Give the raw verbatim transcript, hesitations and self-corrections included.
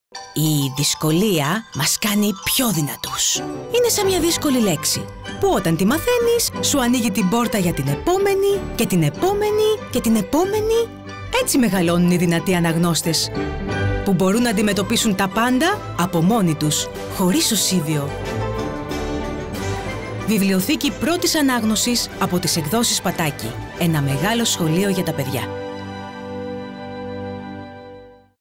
Η δυσκολία μας κάνει πιο δυνατούς. Είναι σαν μια δύσκολη λέξη που όταν τη μαθαίνεις σου ανοίγει την πόρτα για την επόμενη και την επόμενη και την επόμενη. Έτσι μεγαλώνουν οι δυνατοί αναγνώστες που μπορούν να αντιμετωπίσουν τα πάντα από μόνοι τους, χωρίς οσίβιο. Βιβλιοθήκη πρώτης ανάγνωσης από τις εκδόσεις Πατάκη. Ένα μεγάλο σχολείο για τα παιδιά.